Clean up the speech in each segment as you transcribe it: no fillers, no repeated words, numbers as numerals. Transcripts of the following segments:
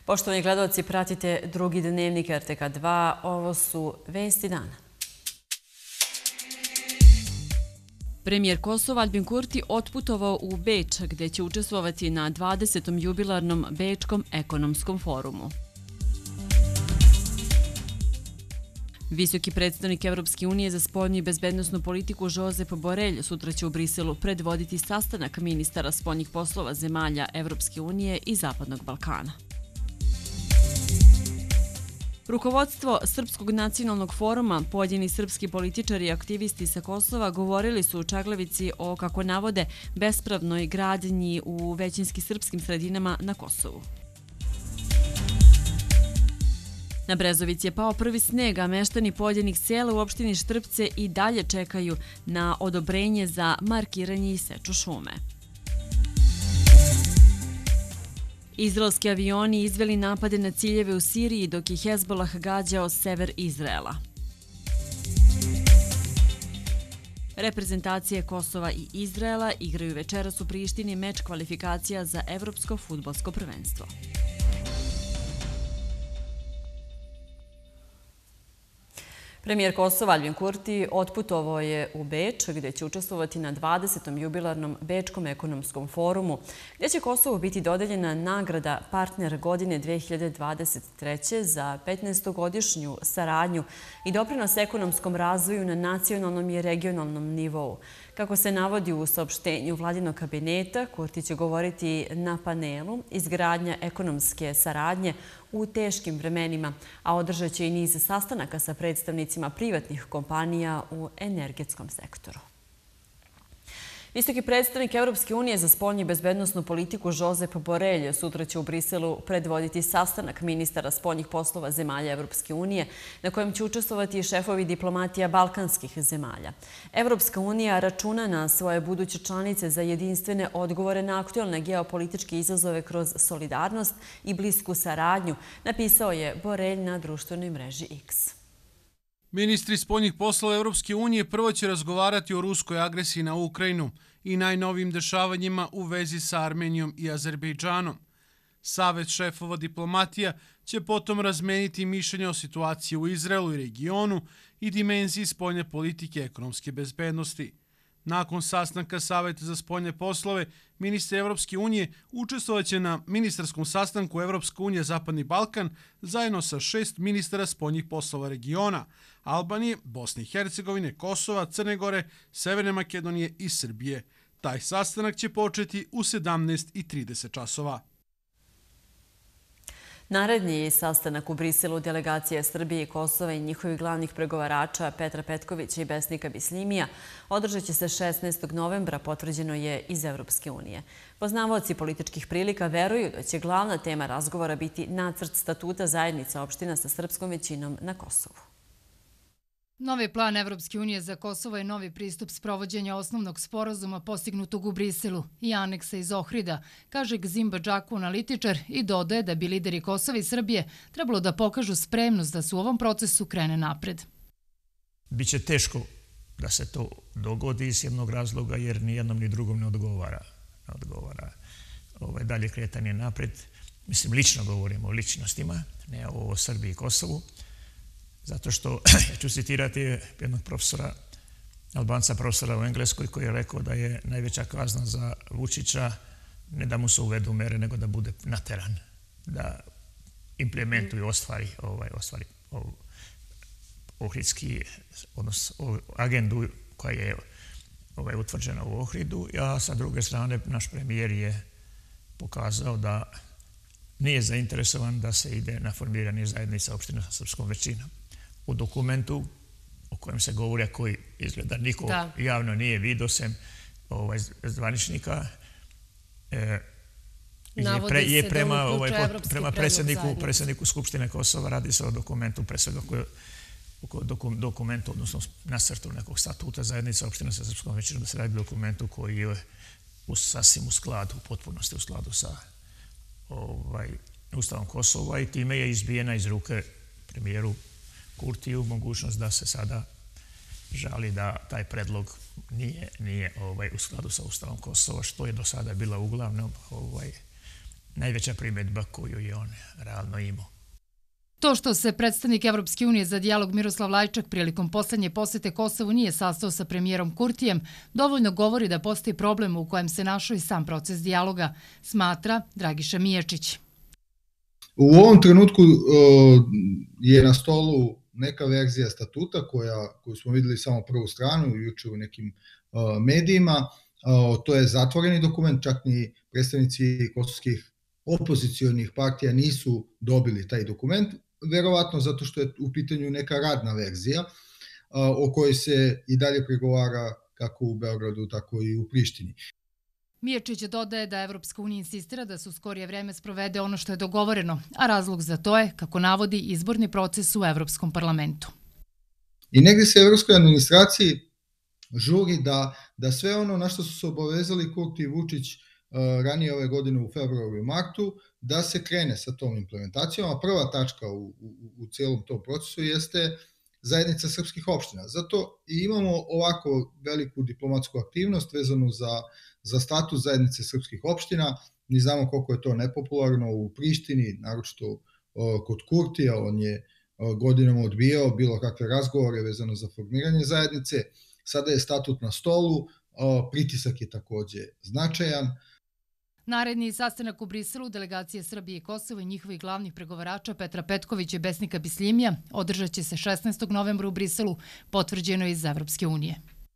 Poštovani gledaoci, pratite drugi dnevnik RTK2. Ovo su vesti dana. Premijer Kosova Aljbin Kurti otputovao u Beč, gde će učestvovati na 20. jubilarnom Bečkom ekonomskom forumu. Visoki predstavnik Evropske unije za spoljnu i bezbednosnu politiku Josep Borrell sutra će u Briselu predvoditi sastanak ministara spoljnih poslova zemalja Evropske unije i Zapadnog Balkana. Rukovodstvo Srpskog nacionalnog foruma, pojedini srpski političari i aktivisti sa Kosova govorili su u Čaglavici o, kako navode, bespravnoj gradnji u većinski srpskim sredinama na Kosovu. Na Brezovici je pao prvi sneg, a meštani pojedinih sela u opštini Štrpce i dalje čekaju na odobrenje za markiranje i seču šume. Izraelski avioni izveli napade na ciljeve u Siriji, dok je Hezbolah gađao sever Izraela. Reprezentacije Kosova i Izraela igraju večeras u Prištini meč kvalifikacija za Evropsko fudbalsko prvenstvo. Premijer Kosova Aljbin Kurti otputovao je u Beč, gdje će učestvovati na 20. jubilarnom Bečkom ekonomskom forumu, gdje će Kosovu biti dodeljena nagrada Partner godine 2023. za 15-godišnju saradnju i doprinos ekonomskom razvoju na nacionalnom i regionalnom nivou. Kako se navodi u saopštenju vladinog kabineta, Kurti će govoriti na panelu Izgradnja ekonomske saradnje u teškim vremenima, a održat će i niz sastanaka sa predstavnicima privatnih kompanija u energetskom sektoru. Visoki predstavnik Evropske unije za spoljnu i bezbednosnu politiku Josep Borrell sutra će u Briselu predvoditi sastanak ministara spoljnih poslova zemalja Evropske unije, na kojem će učestvovati i šefovi diplomatija balkanskih zemalja. Evropska unija računa na svoje buduće članice za jedinstvene odgovore na aktuelne geopolitičke izazove kroz solidarnost i blisku saradnju, napisao je Borrell na društvenoj mreži X. Ministri spoljnih poslova Evropske unije prvo će razgovarati o ruskoj agresiji na Ukrajinu i najnovijim dešavanjima u vezi sa Armenijom i Azerbejdžanom. Savet šefova diplomatija će potom razmeniti mišljenja o situaciji u Izraelu i regionu i dimenziji spoljne politike i ekonomske bezbednosti. Nakon sastanka Saveta za spoljne poslove, ministri Evropske unije učestvovaće na ministarskom sastanku Evropska unija Zapadni Balkan zajedno sa 6 ministara spoljnih poslova regiona – Albanije, Bosne i Hercegovine, Kosova, Crne Gore, Severne Makedonije i Srbije. Taj sastanak će početi u 17:30 časova. Naredni sastanak u Briselu delegacije Srbije i Kosova i njihovih glavnih pregovarača Petra Petkovića i Besnika Bisljimija održat će se 16. novembra, potvrđeno je iz Evropske unije. Poznavaoci političkih prilika veruju da će glavna tema razgovora biti nacrt statuta zajednica opština sa srpskom većinom na Kosovu. Novi plan Evropske unije za Kosovo je novi pristup sprovođenja osnovnog sporazuma postignutog u Briselu i aneksa iz Ohrida, kaže Gzim Badžaku, analitičar, i dodaje da bi lideri Kosova i Srbije trebalo da pokažu spremnost da se u ovom procesu krene napred. Biće teško da se to dogodi iz jednog razloga jer ni jednom ni drugom ne odgovara dalje kretanje napred. Mislim, lično govorimo o ličnostima, ne o Srbiji i Kosovu. Zato što ću citirati jednog profesora, Albanca profesora u Engleskoj, koji je rekao da je najveća kazna za Vučića ne da mu se uvedu mere, nego da bude nateran, da implementuje i ostvari ohridski, odnosno agendu koja je utvrđena u Ohridu. A sa druge strane, naš premijer je pokazao da nije zainteresovan da se ide na formiranje zajednica opština sa srpskom većinom. U dokumentu o kojem se govori, a koji izgleda niko javno nije vidio sem zvaničnika, je prema predsjedniku Skupštine Kosova, radi se o dokumentu, pre svega dokumentu, odnosno nacrtu nekog statuta zajednica opština sa srpskom većinom, da se radi dokumentu koji je sasvim u skladu, u potpunosti u skladu sa Ustavom Kosova, i time je izbijena iz ruke premijeru Kurtiju mogućnost da se sada žali da taj predlog nije u skladu sa Ustavom Kosova, što je do sada bila uglavnom najveća primjedba koju je on realno imao. To što se predstavnik Evropske unije za dijalog Miroslav Lajčak prilikom poslednje posete Kosovu nije sastao sa premijerom Kurtijem, dovoljno govori da postoji problem u kojem se našao i sam proces dijaloga, smatra Dragiša Mijačić. U ovom trenutku je na stolu neka verzija statuta koju smo videli samo prvu stranu juče u nekim medijima. To je zatvoreni dokument, čak ni predstavnici kosovskih opozicionih partija nisu dobili taj dokument, verovatno zato što je u pitanju neka radna verzija o kojoj se i dalje pregovara kako u Beogradu, tako i u Prištini. Mijačić dodaje da Evropska unija insistira da se u skorije vreme sprovede ono što je dogovoreno, a razlog za to je, kako navodi, izborni proces u Evropskom parlamentu. I negdje se evropskoj administraciji žuri da sve ono na što su se obavezali Kurti i Vučić ranije ove godine u februaru i martu, da se krene sa tom implementacijom, a prva tačka u cijelom tom procesu jeste zajednica srpskih opština. Zato i imamo ovako veliku diplomatsku aktivnost vezanu za status zajednice srpskih opština. Mi znamo koliko je to nepopularno u Prištini, naročito kod Kurtija, on je godinama odbijao bilo kakve razgovore vezano za formiranje zajednice. Sada je statut na stolu, pritisak je takođe značajan. Naredni sastanak u Briselu delegacije Srbije i Kosova i njihovih glavnih pregovarača Petra Petkovića i Besnika Bisljimija održat će se 16. novembra u Briselu, potvrđeno iz Evropske unije.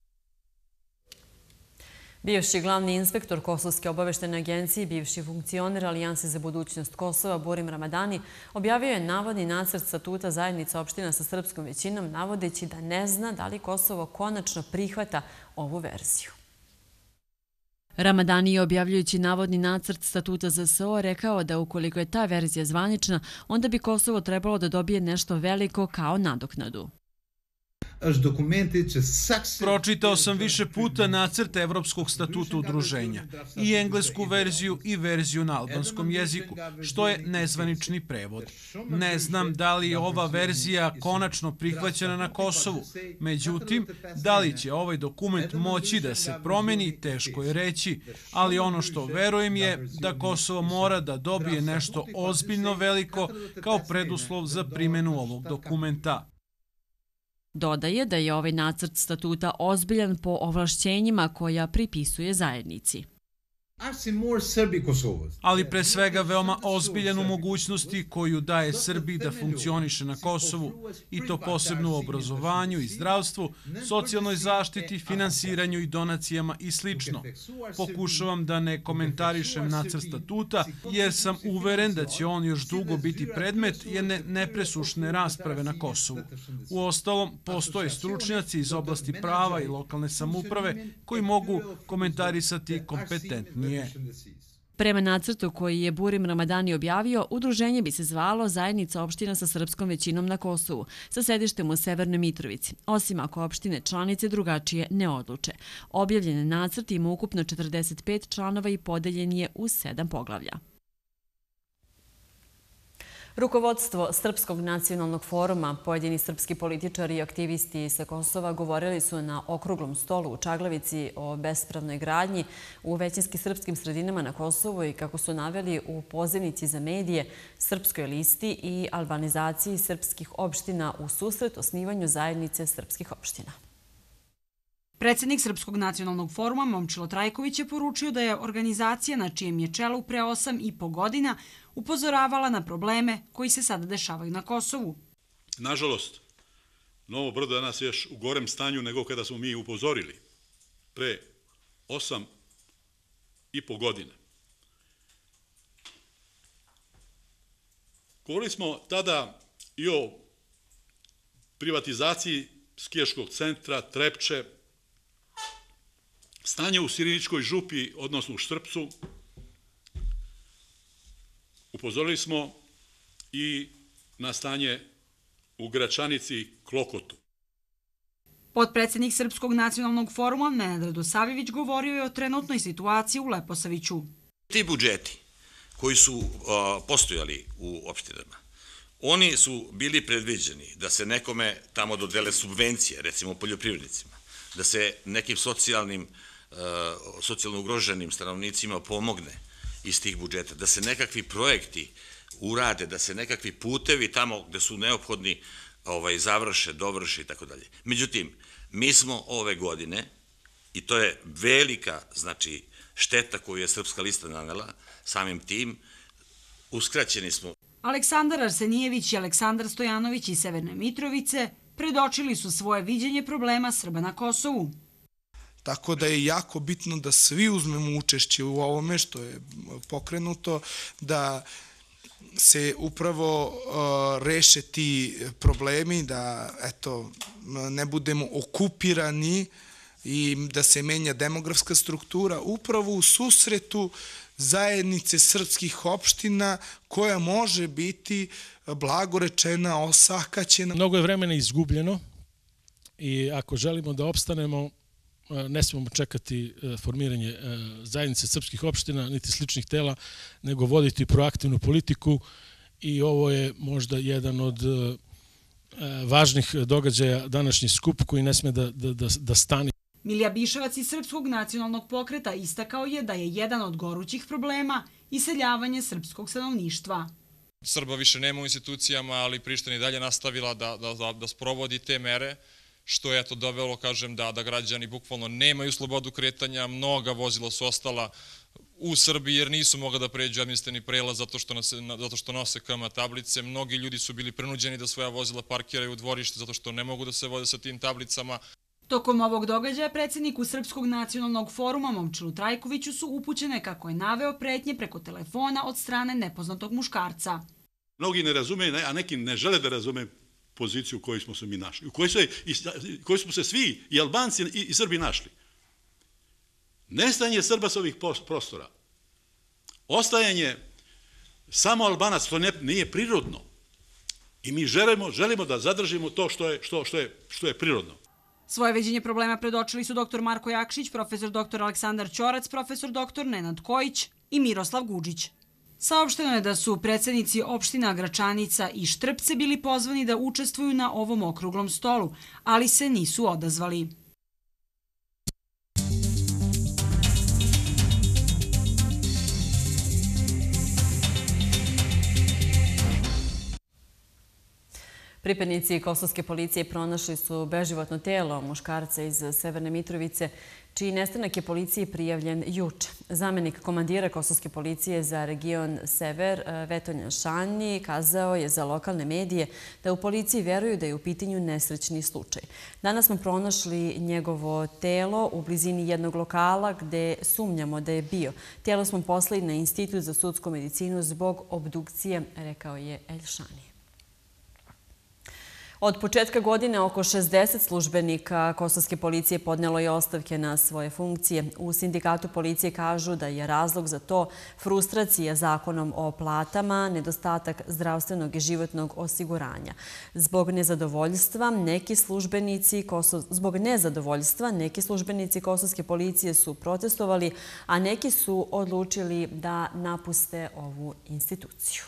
Bivši glavni inspektor Kosovske obaveštene agencije i bivši funkcioner Alijanse za budućnost Kosova Burim Ramadani objavio je navodni nacrt statuta zajednica opština sa srpskom većinom, navodeći da ne zna da li Kosovo konačno prihvata ovu verziju. Ramadani je, objavljujući navodni nacrt statuta ZSO, rekao da ukoliko je ta verzija zvanična, onda bi Kosovo trebalo da dobije nešto veliko kao nadoknadu. Pročitao sam više puta nacrt Evropskog statuta udruženja, i englesku verziju i verziju na albanskom jeziku, što je nezvanični prevod. Ne znam da li je ova verzija konačno prihvaćena na Kosovu, međutim, da li će ovaj dokument moći da se promeni, teško je reći, ali ono što verujem je da Kosovo mora da dobije nešto ozbiljno veliko kao preduslov za primjenu ovog dokumenta. Dodaje da je ovaj nacrt statuta ozbiljan po ovlašćenjima koja pripisuje zajednici. Ali pre svega veoma ozbiljan u mogućnosti koju daje Srbiji da funkcioniše na Kosovu, i to posebno u obrazovanju i zdravstvu, socijalnoj zaštiti, finansiranju i donacijama i sl. Pokušavam da ne komentarišem nacrt statuta, jer sam uveren da će on još dugo biti predmet jedne nepresušne rasprave na Kosovu. Uostalom, postoje stručnjaci iz oblasti prava i lokalne samouprave koji mogu komentarisati kompetentnije. Prema nacrtu koji je Burim Ramadani objavio, udruženje bi se zvalo Zajednica opština sa srpskom većinom na Kosovu, sa sedištem u Severnoj Mitrovici, osim ako opštine članice drugačije ne odluče. Objavljen nacrt ima ukupno 45 članova i podeljen je u 7 poglavlja. Rukovodstvo Srpskog nacionalnog foruma, pojedini srpski političari i aktivisti sa Kosova govorili su na okruglom stolu u Čaglavici o bespravnoj gradnji u većinski srpskim sredinama na Kosovu i, kako su naveli u pozivnici za medije, Srpskoj listi i albanizaciji srpskih opština u susret osnivanju zajednice srpskih opština. Predsjednik Srpskog nacionalnog foruma Momčilo Trajković je poručio da je organizacija na čijem je čelu pre 8,5 godina upozoravala na probleme koji se sada dešavaju na Kosovu. Nažalost, Novo Brdo danas je još u gorem stanju nego kada smo mi upozorili pre 8,5 godina. Govorili smo tada i o privatizaciji skijaškog centra, Trepče, stanje u Siriničkoj župi, odnosno u Štrpcu. Upozorili smo i na stanje u Gračanici i Klokotu. Potpredsjednik Srpskog nacionalnog foruma Nenad Radosavljević govorio je o trenutnoj situaciji u Leposaviću. Ti budžeti koji su postojali u opštinama, oni su bili predviđeni da se nekome tamo dodele subvencije, recimo poljoprivrednicima, da se nekim socijalno ugroženim stanovnicima pomogne iz tih budžeta, da se nekakvi projekti urade, da se nekakvi putevi tamo gde su neophodni završe, dovrše i tako dalje. Međutim, mi smo ove godine, i to je velika, znači, šteta koju je Srpska lista nanela, samim tim, uskraćeni smo. Aleksandar Arsenijević i Aleksandar Stojanović iz Severne Mitrovice predočili su svoje viđenje problema Srba na Kosovu. Tako da je jako bitno da svi uzmemo učešće u ovome što je pokrenuto, da se upravo reše ti problemi, da ne budemo okupirani i da se menja demografska struktura upravo u susretu zajednice srpskih opština koja može biti blagorečena, osakaćena. Mnogo je vremena izgubljeno i ako želimo da opstanemo, ne smemo čekati formiranje zajednice srpskih opština niti sličnih tela, nego voditi proaktivnu politiku i ovo je možda jedan od važnih događaja današnji skup koji ne sme da stane. Milija Biševac iz Srpskog nacionalnog pokreta istakao je da je jedan od gorućih problema iseljavanje srpskog stanovništva. Srba više nema u institucijama, ali Priština i dalje nastavila da sprovodi te mere, što je dovelo, kažem, da građani bukvalno nemaju slobodu kretanja, mnoga vozila su ostala u Srbiji jer nisu mogla da pređu administrativni prelaz zato što nose KM tablice. Mnogi ljudi su bili prinuđeni da svoja vozila parkiraju u dvorište zato što ne mogu da se voze sa tim tablicama. Tokom ovog događaja predsjedniku Srpskog nacionalnog foruma Momčilu Trajkoviću su upućene, kako je naveo, pretnje preko telefona od strane nepoznatog muškarca. Mnogi ne razumeju, a neki ne žele da razume poziciju u kojoj smo se mi našli, u kojoj smo se svi, i Albanci i Srbi, našli. Nestajanje Srba sa ovih prostora, ostajanje samo Albanac, to nije prirodno. I mi želimo da zadržimo to što je prirodno. Svoje viđenje problema predočili su dr. Marko Jakšić, profesor dr. Aleksandar Ćorac, profesor dr. Nenad Kojić i Miroslav Guđić. Saopšteno je da su predsjednici opština Gračanica i Štrpce bili pozvani da učestvuju na ovom okruglom stolu, ali se nisu odazvali. Pripadnici kosovske policije pronašli su beživotno telo muškarca iz Severne Mitrovice, čiji nestanak je policiji prijavljen juče. Zamenik komandira kosovske policije za region Sever, Vetonja Šanji, kazao je za lokalne medije da u policiji veruju da je u pitanju nesrećni slučaj. Danas smo pronašli njegovo telo u blizini jednog lokala gde sumnjamo da je bio. Telo smo poslali na Institut za sudsku medicinu zbog obdukcije, rekao je El Šanji. Od početka godine oko 60 službenika kosovske policije podnelo je ostavke na svoje funkcije. U sindikatu policije kažu da je razlog za to frustracija zakonom o platama, nedostatak zdravstvenog i životnog osiguranja. Zbog nezadovoljstva neki službenici kosovske policije su protestovali, a neki su odlučili da napuste ovu instituciju.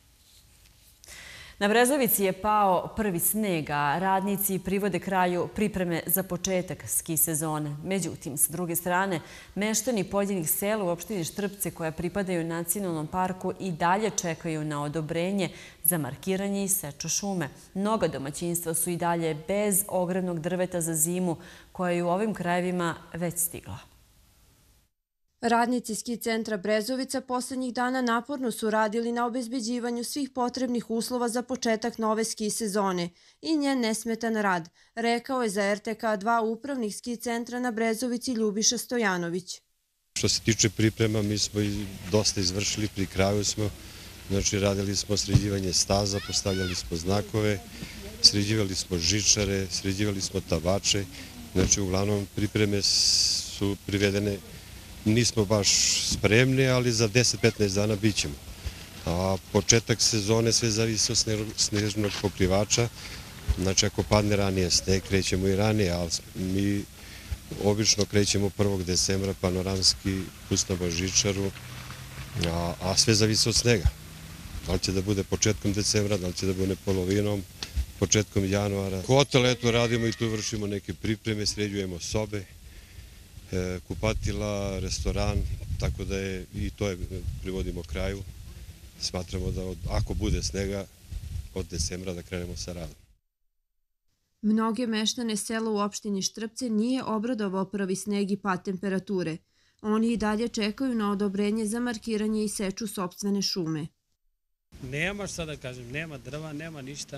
Na Brezovici je pao prvi sneg, a radnici privode kraju pripreme za početak ski sezone. Međutim, s druge strane, meštani pojedinih sela u opštini Štrpce koja pripadaju nacionalnom parku i dalje čekaju na odobrenje za markiranje i seču šume. Mnoga domaćinstva su i dalje bez ogrevnog drveta za zimu koja je u ovim krajevima već stigla. Radnici ski centra Brezovica poslednjih dana naporno su radili na obezbeđivanju svih potrebnih uslova za početak nove ski sezone i njen nesmetan rad, rekao je za RTK2 upravnik ski centra na Brezovici Ljubiša Stojanović. Što se tiče priprema, mi smo dosta izvršili, pri kraju smo, znači radili smo sređivanje staza, postavljali smo znakove, sređivali smo žičare, sređivali smo tabače, znači uglavnom pripreme su privedene. Nismo baš spremni, ali za 10-15 dana bit ćemo. A početak sezone sve zavisi od snežnog pokrivača. Znači, ako padne ranije sneg, krećemo i ranije, ali mi obično krećemo 1. decembra panoramski, pustimo žičaru, a sve zavisi od snega. Da li će da bude početkom decembra, da li će da bude polovinom, početkom januara. Hotel, eto, radimo i tu vršimo neke pripreme, sređujemo sobe. kupatila, restoran, tako da je i to je privodimo kraju. Smatramo da ako bude snega od decembra da krenemo sa radom. Mnoge meštane sela u opštini Štrpce nije obradovao prvi sneg i pad temperature. Oni i dalje čekaju na odobrenje za markiranje i seču sopstvene šume. Nema šta da kažem, nema drva, nema ništa.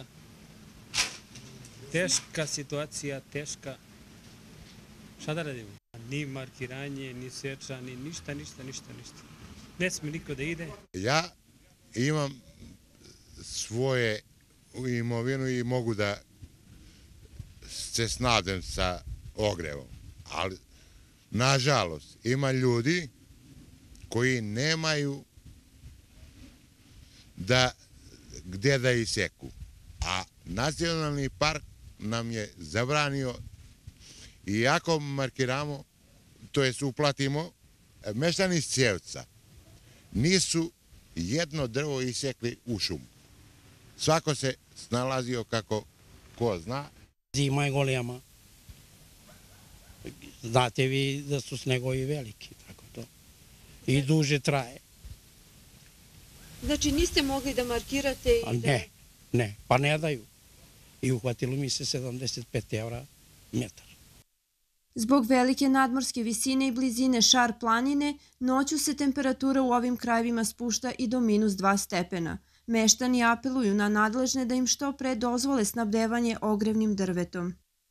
Teška situacija, teška. Šta da radimo? Ni markiranje, ni seča, ni ništa. Ne smije niko da ide. Ja imam svoje imovinu i mogu da se snadem sa ogrevom, ali nažalost ima ljudi koji nemaju gdje da iseku, a nacionalni park nam je zabranio i ako markiramo, to jest uplatimo, meštani iz Cijevca nisu jedno drvo isekli u šumu. Svako se snalazio kako ko zna. Zima je golema. Znate vi da su snegovi veliki, tako to. I duže traje. Znači niste mogli da markirate i da... Ne, pa ne daju. I uhvatilo mi se 75 € metar. Zbog velike nadmorske visine i blizine Šar planine, noću se temperatura u ovim krajevima spušta i do -2 stepena. Meštani apeluju na nadležne da im što pre dozvole snabdevanje ogrevnim drvetom.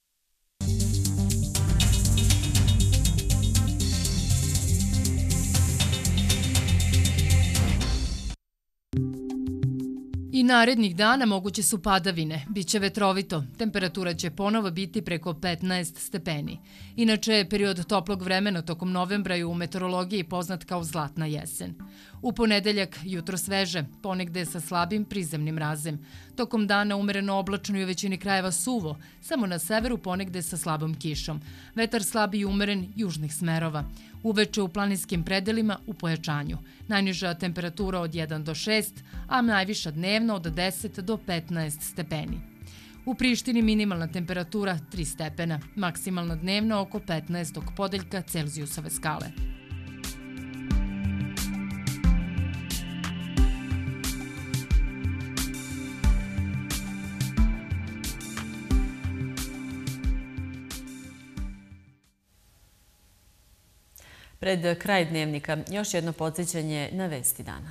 I narednih dana moguće su padavine, biće vetrovito, temperatura će ponovo biti preko 15 stepeni. Inače, period toplog vremena tokom novembra je u meteorologiji poznat kao zlatna jesen. U ponedeljak jutro sveže, ponegde sa slabim prizemnim mrazem. Tokom dana umereno oblačno i u većini krajeva suvo, samo na severu ponegde sa slabom kišom. Vetar slab i umeren južnih smerova. Uveče u planinskim predelima u pojačanju. Najniža temperatura od 1 do 6, a najviša dnevno od 10 do 15 stepeni. U Prištini minimalna temperatura 3 stepena, maksimalna dnevno oko 15 podeljka Celzijusove skale. Pred kraj dnevnika još jedno podsjećanje na vesti dana.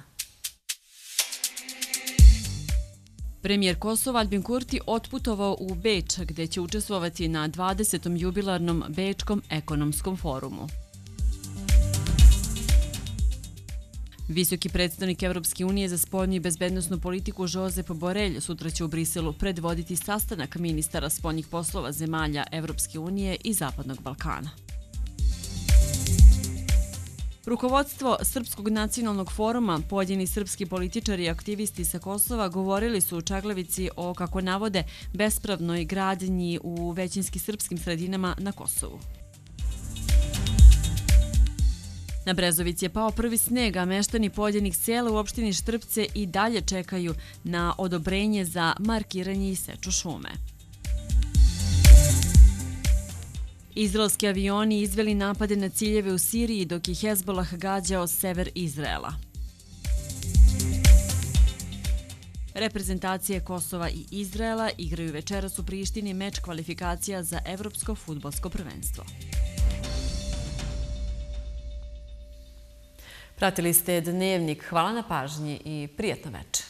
Premijer Kosova Aljbin Kurti otputovao u Beč, gde će učestvovati na 20. jubilarnom Bečkom ekonomskom forumu. Visoki predstavnik Evropske unije za spoljnu i bezbednosnu politiku Josep Borrell sutra će u Briselu predvoditi sastanak ministara spoljnih poslova zemalja Evropske unije i Zapadnog Balkana. Rukovodstvo Srpskog nacionalnog foruma, pojedini srpski političari i aktivisti sa Kosova govorili su u Čaglavici o, kako navode, bespravnoj gradnji u većinski srpskim sredinama na Kosovu. Na Brezovici je pao prvi sneg, a meštani pojedinih sela u opštini Štrpce i dalje čekaju na odobrenje za markiranje i seču šume. Izraelski avioni izveli napade na ciljeve u Siriji dok je Hezbolah gađao sever Izraela. Reprezentacije Kosova i Izraela igraju večeras u Prištini meč kvalifikacija za Evropsko fudbalsko prvenstvo. Pratili ste Dnevnik. Hvala na pažnji i prijatno večer.